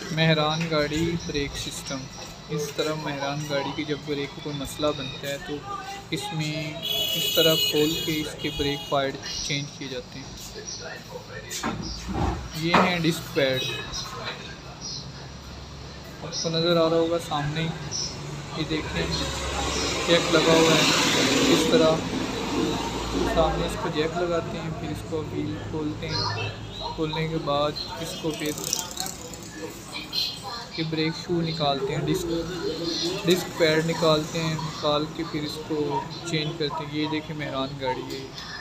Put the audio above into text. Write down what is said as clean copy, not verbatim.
मेहरान गाड़ी brake system. इस तरह मेहरान गाड़ी की जब ब्रेक का कोई मसला बनता है तो इसमें इस तरह खोल के इसके ब्रेक पैड चेंज किए जाते हैं। ये हैं डिस्क पैड, आपको नज़र आ रहा होगा सामने, ये देखें जैक लगा हुआ है। इस तरह सामने इसको जैक लगाते हैं, फिर इसको व्हील खोलते हैं, खोलने के बाद इसको फिर कि ब्रेक शू निकालते हैं, डिस्क पैड निकालते हैं, निकाल के फिर इसको चेंज करते हैं। ये देखें मेहरान गाड़ी है।